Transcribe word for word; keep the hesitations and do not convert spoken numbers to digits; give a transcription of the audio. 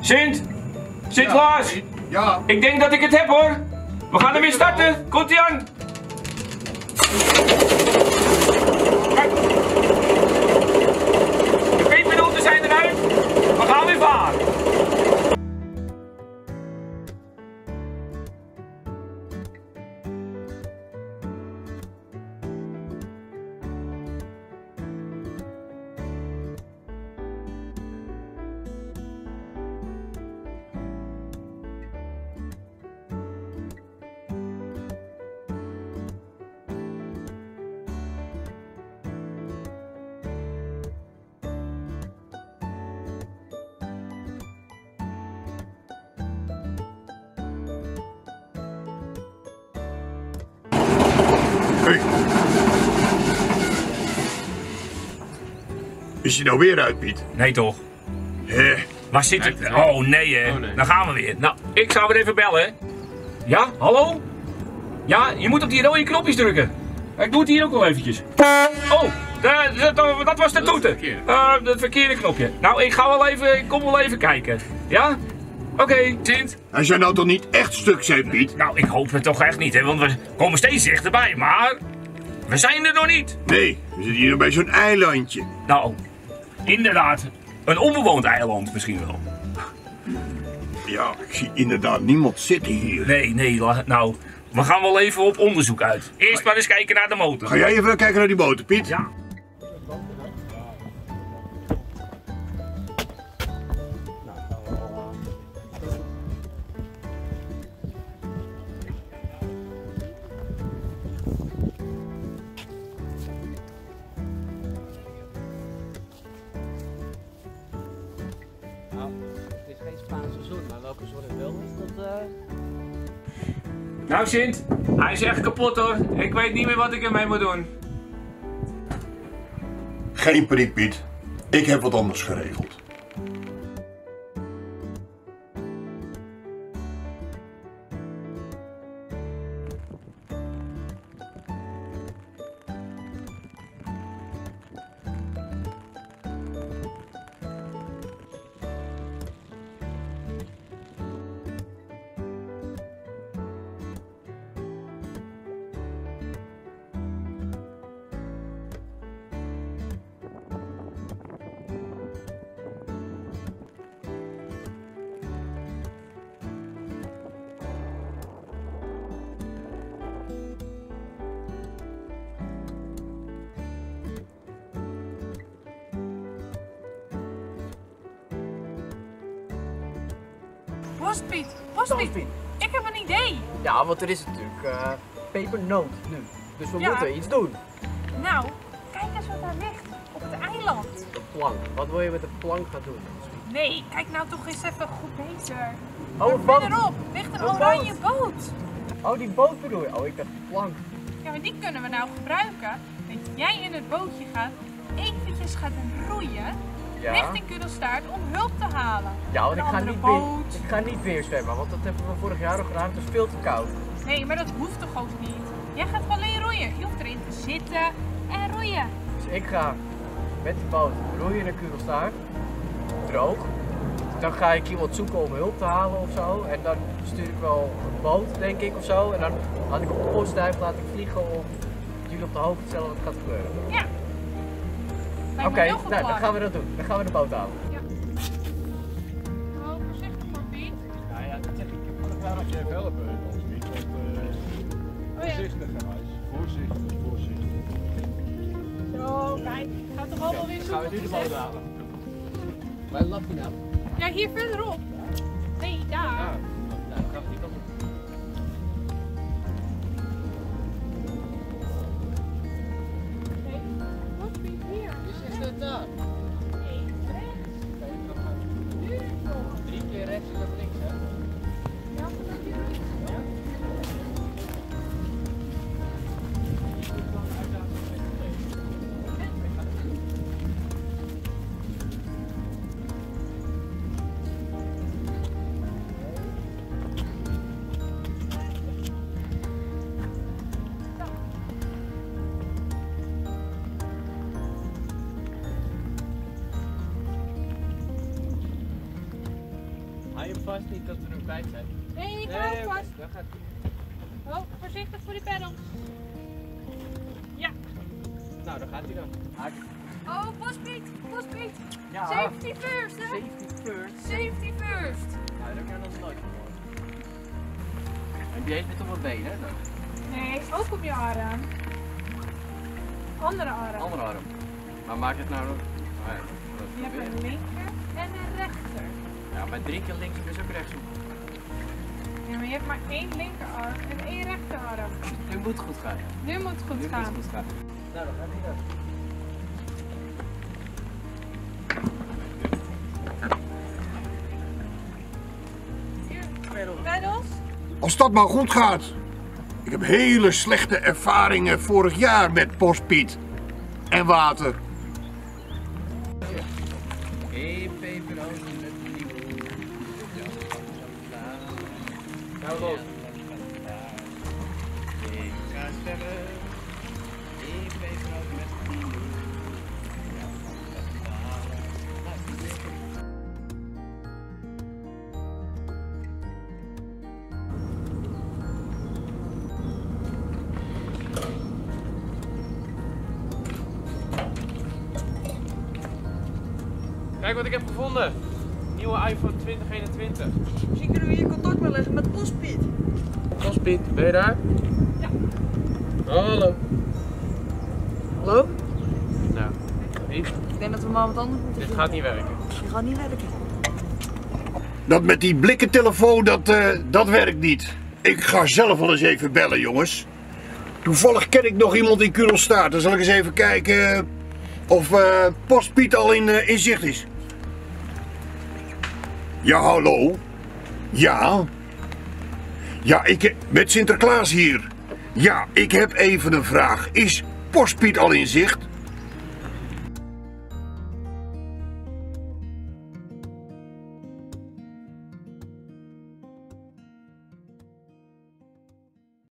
Sint! Sint-Klaas! Ja. Ja. Ik denk dat ik het heb hoor! We gaan er weer starten! Komt-ie aan! Kijk! De pepernoten zijn eruit! We gaan weer varen! Hey. Is hij nou weer uit, Piet? Nee toch? Hé. Waar zit het? Oh nee hè, Oh, nee. Dan gaan we weer. Nou, ik zou weer even bellen hè. Ja, hallo? Ja, je moet op die rode knopjes drukken. Ik doe het hier ook wel eventjes. Oh, de, de, de- dat was de toeter. Uh, het verkeerde knopje. Nou, ik ga wel even, ik kom wel even kijken. Ja? Oké, okay, Sint. Hij zou nou toch niet echt stuk zijn, Piet? Nou, ik hoop het toch echt niet hè, want we komen steeds dichterbij, maar we zijn er nog niet. Nee, we zitten hier nog bij zo'n eilandje. Nou, inderdaad, een onbewoond eiland misschien wel. Ja, ik zie inderdaad niemand zitten hier. Nee, nee, la- nou, we gaan wel even op onderzoek uit. Eerst maar eens kijken naar de motor. Ga jij even kijken naar die boten, Piet? Ja. Nou, het is geen Spaanse zon, maar welke zon het wel is, dat... Uh... Nou Sint, hij is echt kapot hoor. Ik weet niet meer wat ik ermee moet doen. Geen paniek, Piet. Ik heb wat anders geregeld. Bostpiet, Bostpiet, ik heb een idee. Ja, want er is natuurlijk uh, pepernoot nu. Dus we Ja. moeten iets doen. Nou, kijk eens wat daar ligt op het eiland. De plank. Wat wil je met de plank gaan doen? Nee, kijk nou toch eens even goed beter. Oh, een boot. Verderop ligt een Een oranje boot. Oh, die boot bedoel je? Oh, ik dacht plank. Ja, maar die kunnen we nou gebruiken. Dat jij in het bootje gaat, eventjes gaat roeien Ja. richting Kudelstaart om hulp te halen. Ja, want Een ik ga, andere niet weer, boot. ik ga niet weer zwemmen, want dat hebben we vorig jaar al gedaan. Het is veel te koud. Nee, maar dat hoeft toch ook niet? Jij gaat gewoon alleen roeien. Je hoeft erin te zitten en roeien. Dus ik ga met die boot roeien naar Kudelstaart. Droog. Dan ga ik iemand zoeken om hulp te halen of zo. En dan stuur ik wel een boot, denk ik, of zo. En dan laat ik op de postduif laat ik vliegen om jullie op de hoogte te stellen wat er gaat gebeuren. Ja. Oké, Lijkt me een heel goed nou, plan. dan gaan we dat doen. Dan gaan we de boot halen. Ja. Oh, voorzichtig maar, Piet. Nou ja, dat zeg ik. Ja, dat je even helpen, ons niet. Want, uh, Oh ja. voorzichtig, Gijs. Voorzichtig, voorzichtig. Zo, kijk. Gaat toch allemaal weer zo Gaan we nu de goed, hè? boot halen? Waar lag die nou? Ja, hier verderop. Nee, daar. Ah, nou, dan gaan we die kant op. Nee, wat Piet, hier. Is het daar? Nee, rechts. Nu nog. Drie keer rechts en dan links, hè? Ja, maar hier rechts. je hem vast niet dat we hem kwijt zijn? Nee, ik Nee, hou oké, vast. dan gaat hij. Oh, voorzichtig voor die pedals. Ja. Nou, daar gaat hij dan. Haak. Oh, Bospiet, Bospiet. Ja. Safety first, hè? Safety first. Safety first. Nou, dat heb ik nog nooit gehoord. En die heeft het op mijn been, hè? Dan. Nee, ook op je arm. Andere arm. Andere arm. Maar maak het nou nog. Oh ja, dat Je hebt proberen. een linker en een rechter. Ja, maar drie keer links is ook rechts. Ja, maar je hebt maar één linkerarm en één rechterarm. Nu moet het goed gaan. Nu moet het goed Nu gaan. moet het goed gaan. Nou, dan gaat hij dan. Hier, pedals. Als dat maar goed gaat. Ik heb hele slechte ervaringen vorig jaar met Postpiet en water. Eén pepernoten met nieuw. Nou, los. Ik ga stemmen. Eén pepernoten met nieuw. Kijk wat ik heb gevonden. Nieuwe iPhone twintig eenentwintig. Misschien kunnen we hier contact wel leggen met Postpiet. Postpiet, ben je daar? Ja. Hallo. Hallo? Nou, niet. Ik denk dat we maar wat anders moeten Dit doen. gaat niet werken. Die gaat niet werken. Dat met die blikken telefoon, dat, uh, dat werkt niet. Ik ga zelf wel eens even bellen, jongens. Toevallig ken ik nog iemand in Kudelstaart. Dan zal ik eens even kijken of uh, Postpiet al in, uh, in zicht is. Ja, hallo. Ja. Ja, ik met Sinterklaas hier. Ja, ik heb even een vraag. Is Postpiet al in zicht?